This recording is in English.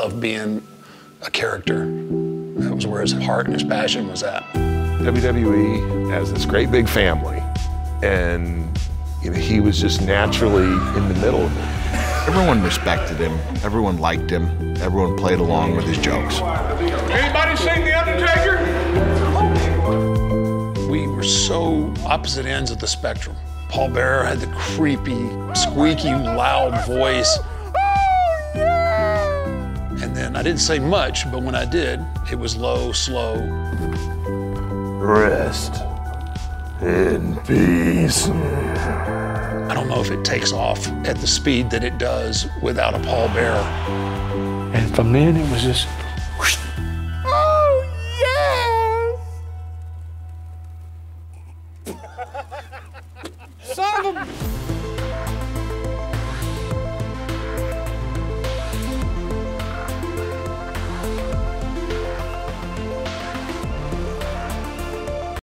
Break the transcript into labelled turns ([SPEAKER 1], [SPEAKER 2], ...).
[SPEAKER 1] loved being a character. That was where his heart and his passion was at.
[SPEAKER 2] WWE has this great big family, and he was just naturally in the middle of it.
[SPEAKER 3] Everyone respected him, everyone liked him, everyone played along with his jokes.
[SPEAKER 4] Anybody seen The Undertaker?
[SPEAKER 1] We were so opposite ends of the spectrum. Paul Bearer had the creepy, squeaky, loud voice. And then I didn't say much, but when I did, it was low, slow.
[SPEAKER 2] Rest in peace.
[SPEAKER 1] I don't know if it takes off at the speed that it does without a Paul Bearer.
[SPEAKER 5] And from then it was just whoosh,